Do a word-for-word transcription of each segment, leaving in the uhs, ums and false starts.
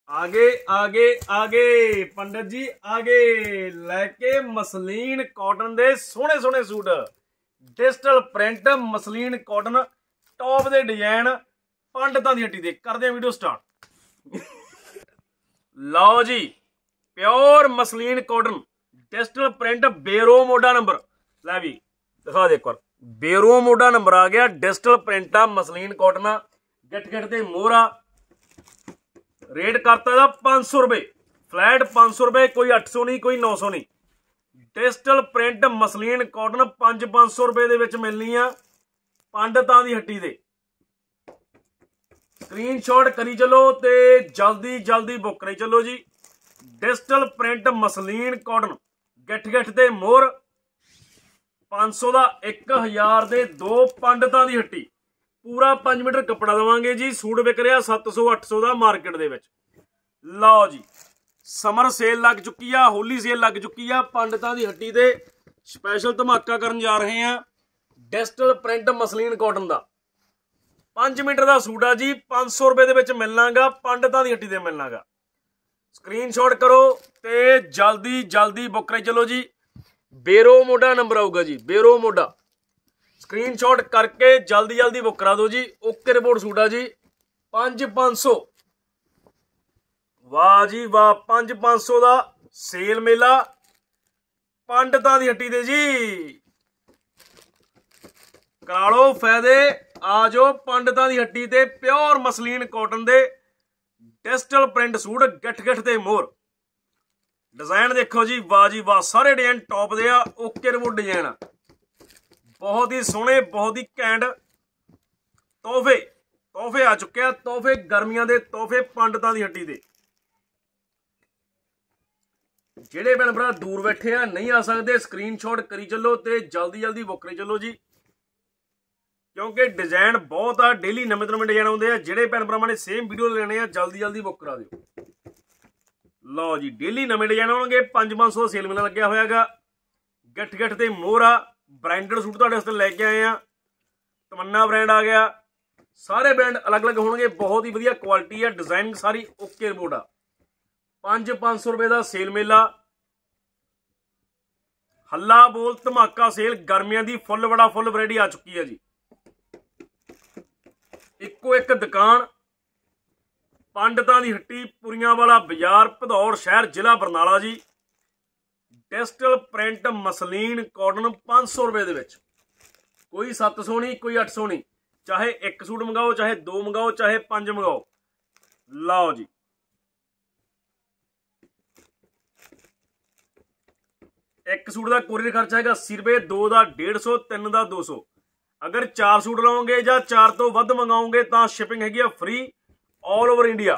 आगे आगे आगे पंडित जी आगे लैके मसलीन कॉटन दे सोहने सोहने suit digital print muslin cotton top दे डिजाइन पंडितां दी हट्टी दे करदे वीडियो स्टार्ट। लो जी pure muslin cotton digital print बेरो मोडा नंबर लै भी दिखा दे एक बार बेरो मोडा नंबर आ गया। डिजिटल प्रिंट आ मसलीन कॉटन गिट गिट ते मोहरा रेट करता था पाँच सौ रुपए फ्लैट पाँच सौ रुपए कोई अठ सौ नहीं कोई नौ सौ नहीं। डिजिटल प्रिंट मसलीन कॉटन पांच पाँच सौ रुपए दे विच मिलनी आ पंडितां दी हट्टी दे। स्क्रीनशॉट करी चलो ते जल्दी जल्दी बुक करी चलो जी। डिजिटल प्रिंट मसलीन कॉटन गिठ गिठ ते मोहर पाँच सौ का एक हज़ार दे दो पंडितां दी हट्टी पूरा पाँच मीटर कपड़ा देवांगे जी। सूट विक रहा सत्त सौ अठ सौ का मार्केट दे विच। लो जी समर सेल लग चुकी है होली सेल लग चुकी है पंडितां दी हट्टी ते स्पैशल धमाका करन जा रहे हैं। डिजिटल प्रिंट मसलीन कॉटन का पाँच मीटर का सूट आ जी पाँच सौ रुपए दे विच मिलनागा पंडितां दी हट्टी ते मिलनागा। स्क्रीनशॉट करो ते जल्दी जल्दी बुक करी चलो जी। बेरो मोडा नंबर आऊगा जी बेरो मोडा स्क्रीनशॉट करके जल्दी जल्दी बुक करा दो जी। ओके रिपोर्ट सूट आ जी पाँच पाँच सौ वाह जी वाह पाँच पाँच सौ का सेल मेला पंडितां दी हट्टी दे जी। करा लो फायदे आ जाओ पंडितां दी हट्टी ते प्योर मसलीन कॉटन दे डिजिटल प्रिंट सूट गिठ गिठ ते मोहर डिजाइन देखो जी वाह जी वाह सारे डिजाइन टॉप दे आ। ओके रिपोर्ट डिजाइन बहुत ही सोहने बहुत ही कैंड तोहफे तोहफे आ चुके हैं। तोहफे गर्मियां दे तोहफे पंडितां दी हट्टी दे। ਜਿਹੜੇ ਭੈਣ ਭਰਾ दूर बैठे आ नहीं आ सकते स्क्रीनशॉट करी चलो ते जल्दी जल्दी बुक करी चलो जी क्योंकि डिजाइन बहुत आ डेली नਵੇਂ ਤੋਂ ਨਵੇਂ डिजाइन आउंदे आ। ਜਿਹੜੇ ਭੈਣ ਭਰਾਵਾਂ ਨੇ सेम वीडियो लेने आ जल्दी जल्दी बुक करा दिओ। लो जी डेली नਵੇਂ डिजाइन आउणगे पाँच पाँच सौ सेल मेला लग्या होयागा। गिठ गिठ ते मोहरा ब्रांडेड सूट तुहाडे वास्ते लैके आए हैं। तमन्ना ब्रांड आ गया सारे ब्रांड अलग अलग होंगे बहुत ही वधिया क्वालिटी है डिजाइनिंग सारी ओके रिपोर्ट आ। पाँच पाँच सौ रुपए का सेल मेला हल्ला बोल धमाका सेल गर्मियों की फुल बड़ा फुल वैरायटी आ चुकी है जी। इको एक दुकान पंडितां दी हट्टी पुरियां वाला बाजार भदौड़ शहर जिला बरनाला जी। डिजिटल प्रिंट मसलीन कॉटन पाँच सौ रुपए दे विच कोई सत्त सौ नहीं कोई अठ सौ नहीं चाहे एक सूट मंगाओ चाहे दो मंगाओ चाहे पंज मंगाओ। लाओ जी एक सूट का कोरियर खर्चा है अस्सी रुपए दो का डेढ़ सौ तीन का दो सौ। अगर चार सूट लाओगे या चार तो वध मंगाओगे तो शिपिंग हैगी फ्री ऑल ओवर इंडिया।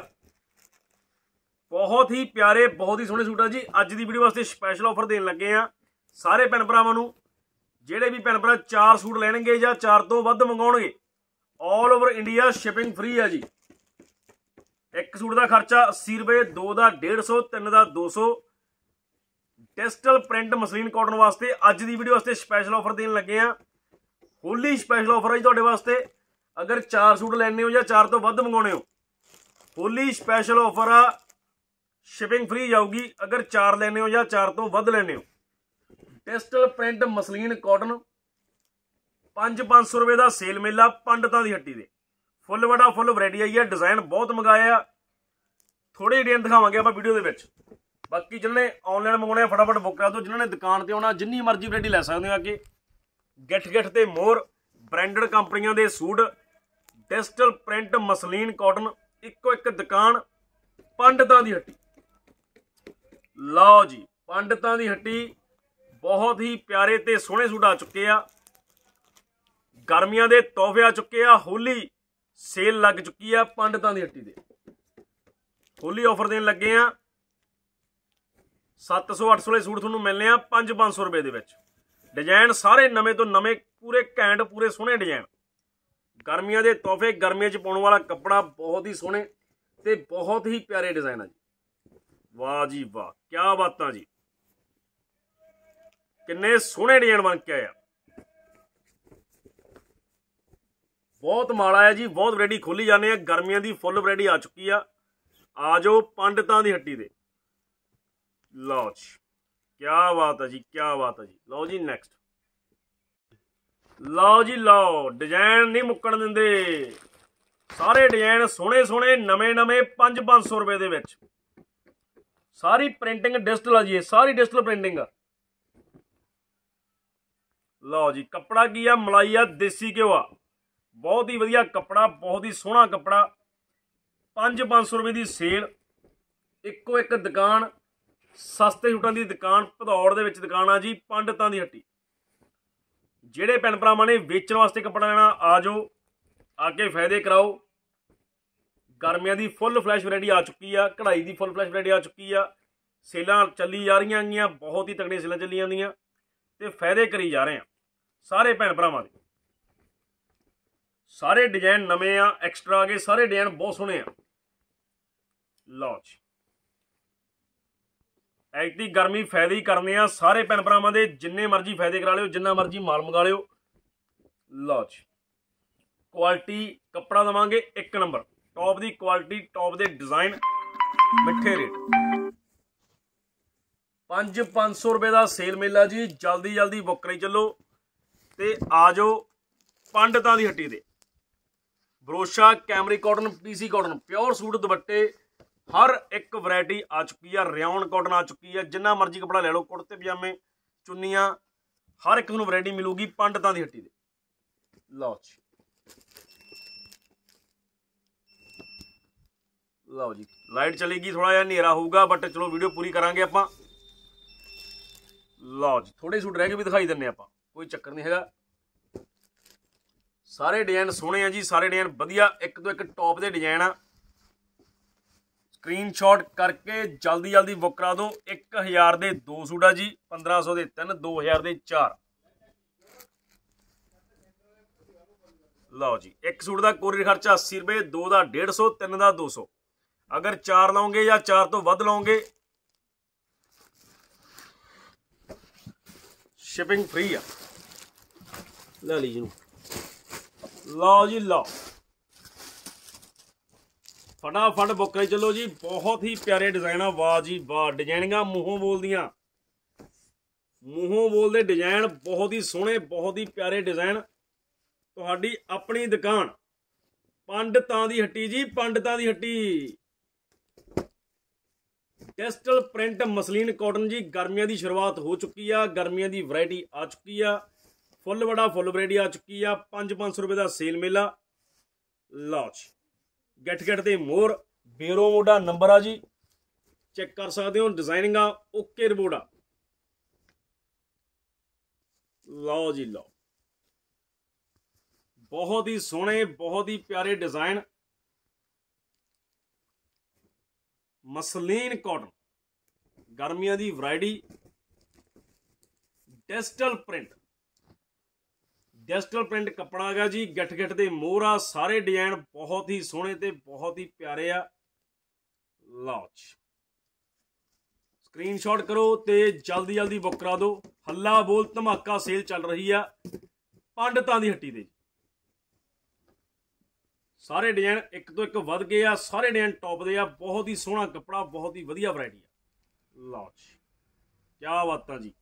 बहुत ही प्यारे बहुत ही सोहने सूट आ जी। अज की वीडियो वास्ते स्पैशल ऑफर देन लगे हैं सारे भैन भरावां नूं जिहड़े भी भैन भरा चार सूट लैणगे या चार तो वध मंगाउणगे all over India shipping free है जी। एक सूट का खर्चा अस्सी रुपए दो का डेढ़ सौ तीन का दो सौ। डिजिटल प्रिंट मसलीन कॉटन वास्ते अज की वीडियो वास्ते स्पैशल ऑफर देन लगे हैं। होली स्पैशल ऑफर है जी तुहाडे वास्ते। अगर चार सूट लैने हो या चार तो वध मंगाउणे हो होली स्पैशल ऑफर आ शिपिंग फ्री जाऊगी। अगर चार लेने हो या चार तो वध लेने हो डिजिटल प्रिंट मसलीन कॉटन पाँच पाँच सौ रुपए का सेल मेला पंडितां दी हट्टी दे फुल बड़ा फुल वैरायटी आई है। डिजाइन बहुत मंगाया थोड़े डिजाइन दिखावांगे आप वीडियो दे विच। बाकी जिन्होंने ऑनलाइन मंगाने फटाफट बुक करा दो जिन्होंने दुकान पर आना जिन्नी मर्जी वैरायटी लै सकते हो आके। गिठ गिठ ते मोहर ब्रांडेड कंपनियों के suit digital print muslin cotton इको एक दुकान पंडितां दी हट्टी। लो जी पंडितां दी हट्टी बहुत ही प्यारे ते सोहने सूट आ चुके आ। गर्मियां दे तोहफे आ चुके आ। होली सेल लग चुकी है पंडितां दी हट्टी दे। होली ऑफर देन लगे आ सत्त सौ अठ सौ सूट तुहानूं मिलने आ पाँच पाँच सौ रुपए दे विच। डिजाइन सारे नवे तो नवे पूरे घैंट पूरे सोहने डिजाइन गर्मियां दे तोहफे गर्मियां च पाउण वाला कपड़ा बहुत ही सोहने ते बहुत ही प्यारे डिजाइन आ जी। वाह जी वाह क्या बात जी किन्ने सोहने डिजाइन बन के आया। बहुत माड़ा है जी बहुत वैरायटी खोली जाने गर्मियों की फुल वैरायटी आ चुकी है। आ जाओ पंडितां दी हट्टी दे। लो जी क्या बात है जी, क्या बात है जी। लो जी नैक्सट, लो जी लो, डिजाइन नहीं मुक्कण दिंदे, सारे डिजाइन सोहणे सोहणे नवे नवे पांच पांच सौ रुपए दे विच। सारी प्रिंटिंग डिजिटल आ जी, सारी डिजिटल प्रिंटिंग आ। लो जी कपड़ा की आ, मलाई आ, देसी घ्यो आ, बहुत ही वधिया कपड़ा, बहुत ही सोहना कपड़ा। पांच पांच सौ रुपए की सेल, इक्को एक दुकान, सस्ते सूटां की दुकान भदौड़ दे विच दुकान आ जी, पंडितां दी हट्टी। ਜਿਹੜੇ ਭੈਣ ਭਰਾਵਾਂ ਨੇ ਵੇਚਣ ਵਾਸਤੇ ਕੱਪੜਾ ਲੈਣਾ ਆ ਜਾਓ, ਆ ਕੇ ਫਾਇਦੇ ਕਰਾਓ। ਗਰਮੀਆਂ ਦੀ ਫੁੱਲ ਫਲੈਸ਼ ਵੈਰਾਈਟੀ ਆ ਚੁੱਕੀ ਆ, ਕਢਾਈ ਦੀ ਫੁੱਲ ਫਲੈਸ਼ ਵੈਰਾਈਟੀ ਆ ਚੁੱਕੀ ਆ, ਸੇਲਾਂ ਚੱਲੀ ਜਾ ਰਹੀਆਂ ਗੀਆਂ, ਬਹੁਤ ਹੀ ਤਕੜੀਆਂ ਸੇਲਾਂ ਚੱਲੀ ਜਾਂਦੀਆਂ ਤੇ ਫਾਇਦੇ ਕਰੀ ਜਾ ਰਹੇ ਆ ਸਾਰੇ ਭੈਣ ਭਰਾਵਾਂ ਦੇ। ਸਾਰੇ ਡਿਜ਼ਾਈਨ ਨਵੇਂ ਆ, ਐਕਸਟਰਾ ਆ ਗਏ, ਸਾਰੇ ਡਿਜ਼ਾਈਨ ਬਹੁਤ ਸੋਹਣੇ ਆ। ਲਓ ਜੀ ਐਤਕੀ ਗਰਮੀ ਫਾਇਦੇ ਹੀ ਕਰਨੇ ਆ ਸਾਰੇ ਭੈਣ ਭਰਾਵਾਂ ਦੇ, ਜਿੰਨੇ ਮਰਜ਼ੀ ਫਾਇਦੇ ਕਰਾ ਲਿਓ, ਜਿੰਨਾ ਮਰਜ਼ੀ ਮਾਲ ਮੰਗਾ ਲਿਓ। ਲਓ ਜੀ ਕੁਆਲਿਟੀ ਕੱਪੜਾ ਦੇਵਾਂਗੇ ਇੱਕ ਨੰਬਰ, टॉप की क्वालिटी, टॉप के डिजाइन, मिठे रेट। पांच पांच सौ रुपए का सेल मेला जी, जल्दी जल्दी बुक करी चलो ते आ जाओ पंडितां दी हट्टी दे। भरोसा कैमरी cotton, PC cotton, pure suit दुपट्टे, हर एक वैरायटी आ चुकी है। रियान कॉटन आ चुकी है, जिन्ना मर्जी कपड़ा ले लो, कुर्ते पजामे, चुन्नियां, हर एक नूं वैरायटी मिलूगी पंडितां दी हट्टी दे। लो जी लो जी लाइट चलेगी, थोड़ा जिहा हनेरा होगा, बट चलो वीडियो पूरी करांगे आपां। लो जी थोड़े सूट रह गए भी दिखाई दिंने आपां, कोई चक्कर नहीं हैगा। सारे डिजाइन सोहणे आ जी, सारे डिजाइन वधिया, एक तो एक टॉप के डिजाइन आ। स्क्रीनशॉट करके जल्दी जल्दी बुक करा दो। एक हज़ार के दो सूट आ जी, पंद्रह सौ के तीन, दो हज़ार के चार। लो जी एक सूट का कोरियर खर्चा अस्सी रुपये, दो का डेढ़ सौ, तीन का दो सौ। अगर चार लाओगे या चार तो वध लाओगे शिपिंग फ्री आ। ले लीजिए। लो जी लो फटाफट बुक करी चलो जी, बहुत ही प्यारे डिजाइन आ। वाह जी वाह, डिजाइनिंग मूहों बोलदियां, मूहों बोलते डिजाइन, बहुत ही सोहने, बहुत ही प्यारे डिजाइन। तुहाडी अपनी दुकान पंडितां दी हट्टी जी, पंडितां दी हट्टी। डिजिटल प्रिंट मसलीन कॉटन जी, गर्मियों की शुरुआत हो चुकी है, गर्मियों की वैरायटी आ चुकी है, फुल बड़ा फुल वैरायटी आ चुकी है। पांच पांच सौ रुपये का सेल मेला। लो जी गैट गैट ते मोर, बेरो मोडा नंबर आ जी, चेक कर सकते हो, डिजाइनिंग आ, ओके रिपोर्ट आ। लो जी लो बहुत ही सोहने, बहुत ही प्यारे डिजाइन, मसलीन कॉटन, गर्मियों की variety, digital print, digital print कपड़ा है जी, गट गट दे मोहर आ, सारे डिजाइन बहुत ही सोहने ते बहुत ही प्यारे आ। लो जी स्क्रीनशॉट करो ते जल्दी जल्दी बुक करा दो। हल्ला बोल धमाका सेल चल रही है पंडितां दी हट्टी दे। सारे डिजाइन एक तो एक वध गए आ, सारे डिजाइन टॉप दे आ, बहुत ही सोहना कपड़ा, बहुत ही वधिया वैरायटी आ। लो जी क्या बात जी।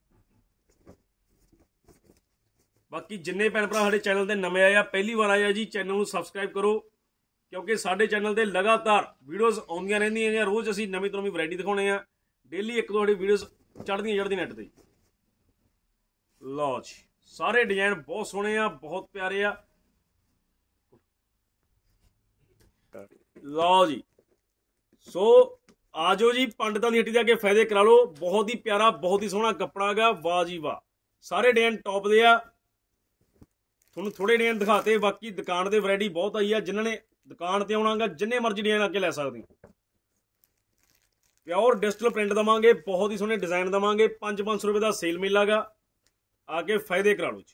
बाकी जिन्ने भैन भरा साडे चैनल ते नवे आए आ, पहली बार आए आ जी, चैनल नूं सबसक्राइब करो, क्योंकि साडे चैनल ते लगातार वीडियोज़ आउंदियां रहिंदियां ने, रोज़ असीं नवीं तो नवीं वैरायटी दिखाउने आ, डेली एक दो साडी वीडियोज़ चढ़दियां चढ़दियां नैट ते। लो जी सारे डिजाइन बहुत सोहने आ, बहुत प्यारे आ। लो जी सो आ जाओ जी पंडितां दी हट्टी दे आके फायदे करा लो। बहुत ही प्यारा, बहुत ही सोहना कपड़ा है, वाह जी वाह, सारे डिजाइन टॉप दे आ। तुहानूं थोड़े डिजाइन दिखाते, बाकी दुकान ते वैरायटी बहुत आई है। जिन्होंने दुकान ते आउणा गा, जिन्ने मर्जी डिजाइन आके लै सकदे। प्योर डिजिटल प्रिंट देवांगे, बहुत ही सोहने डिजाइन देवांगे। पांच पांच सौ रुपये का सेल मेला गा, आके फायदे करा लो जी।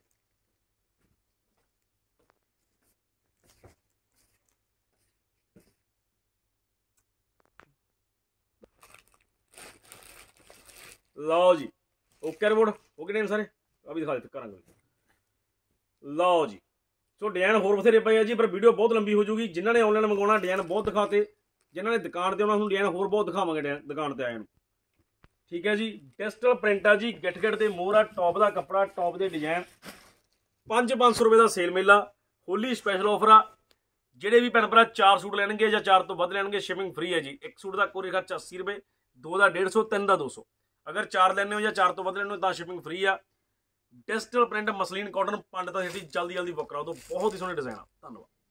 लो जी ओके रिपोर्ट ओके डिजाइन सारे अभी दिखा देते करा। लो जी सो डिजाइन होर बथेरे पे है जी, पर वीडियो बहुत लंबी हो जूगी। जिन्होंने ऑनलाइन मंगवाना डिजाइन बहुत दिखाते, ਜਿਨ੍ਹਾਂ ਨੇ ਦੁਕਾਨ ਤੇ ਉਹਨਾਂ ਨੂੰ ਡਿਜ਼ਾਈਨ ਹੋਰ ਬਹੁਤ ਦਿਖਾਵਾਂਗੇ ਦੁਕਾਨ ਤੇ ਆਏ ਨੂੰ। ਠੀਕ है जी, डिजिटल प्रिंट आ जी, गिट गिट के मोहरा, टॉप का कपड़ा, टॉप के डिजाइन, पाँच पाँच सौ रुपये का सेल मेला, होली स्पैशल ऑफर आ। ਜਿਹੜੇ भी भैन भरा चार सूट ਲੈਣਗੇ ਜਾਂ चार तो ਵੱਧ ਲੈਣਗੇ शिपिंग फ्री है जी। एक सूट का कोरियर खर्चा अस्सी रुपये, दो का डेढ़ सौ, तीन का दो सौ। अगर चार ਲੈਣੇ हो ਜਾਂ चार तो ਵੱਧ ਲੈਣੇ हो तो शिपिंग फ्री आ। डिजिटल प्रिंट मसलिन कॉटन पंडिता सिटी जल्दी जल्दी बुक कराओ, तो बहुत ही सोहने डिजाइन आ। धन्यवाद।